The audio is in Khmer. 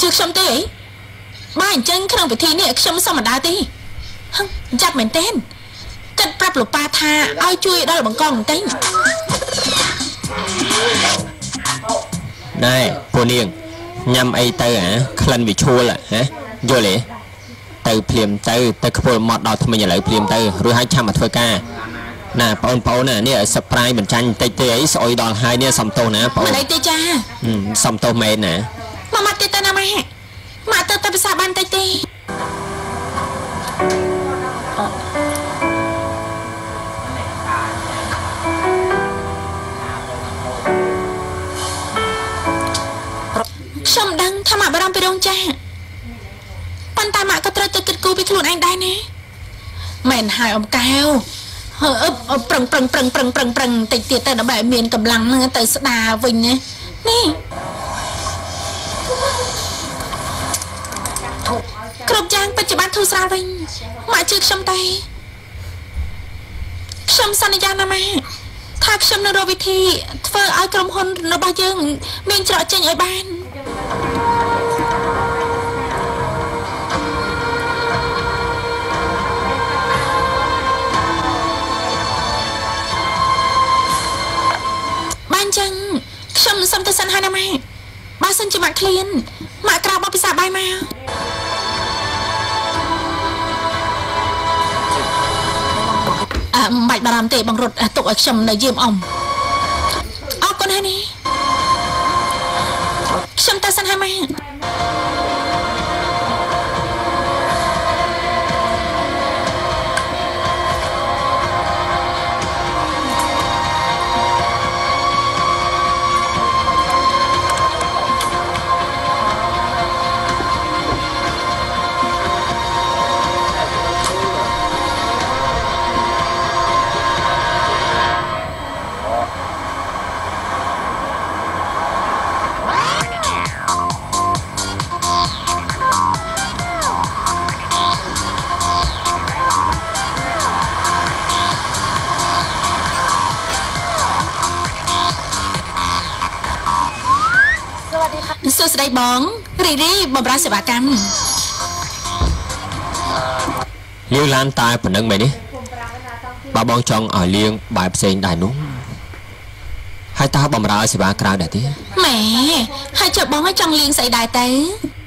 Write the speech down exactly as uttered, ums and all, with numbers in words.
ជឿខ្ញុំទេអីបើអញ្ចឹងក្នុងពិធីនេះខ្ញុំសុំមិនដើរទេហឹងចាត់មែនទេគិតប្រាប់លោកប៉ាថាឲ្យជួយដល់បង្កងបន្តិចណែពូនាងញ៉ាំអីទៅហ៎ក្លិនវាឈួលហ៎យល់ទេទៅភ្លាមទៅទៅខ្ពុលមកដល់ថ្មិញឥឡូវភ្លាមទៅរួចឲ្យឆាំមកធ្វើការណាបងប្អូនណានេះឲ្យសប្រាយបញ្ចាញ់តិចទេអីស្អុយដល់ហើយនេះសំទោសណាបងមិនអីទេចាសំទោសមែនណាមកមកទៀតទៅណាម៉ែមកទៅទៅភាសាបានតិចទេខ្ញុំដឹងថាម៉ាក់បារម្ភពីរោងចាប៉ុន្តែម៉ាក់ក៏ត្រូវទៅគិតគូរពីខ្លួនឯងដែរណាមែនហើយអ៊ំកែវអឺប្រឹងប្រឹងប្រឹងប្រឹងប្រឹងប្រឹងតិចទៀតទៅដើម្បីមានកម្លាំងទៅស្ដារវិញណានេះគ្រប់យ៉ាងបច្ចុប្បន្នធូរស្រាលវិញម៉ាក់ជឿខ្ញុំទេខ្ញុំសន្យាណាម៉ាក់ថាខ្ញុំនឹងរកវិធីធ្វើឲ្យក្រុមហ៊ុនរបស់យើងមានច្រកចេញឲ្យបានបានចឹងខ្ញុំសុំទៅសិនហើយណាម៉ាក់បើសិនជាម៉ាក់ឃ្លានម៉ាក់ក្រៅបបពិសាបាយមកអឺមិនបាច់បារម្ភទេបងរត់ទុកឲ្យខ្ញុំនៅយាមអ៊ំអរគុណហើយនេះខ្ញុំទៅសិនហើយម៉ាក់សួស្តីបងរីរីបំរើសេវាកម្មលាងឡានតែប៉ុណ្្នឹងមែនទេបើបងចង់ឲ្យលាងបែបផ្សេងដែរនោះហើយតើបំរើសេវាក្រៅដែរទេម៉ែហើយចុះបងឲ្យចង់លាងស្អីដែរទៅ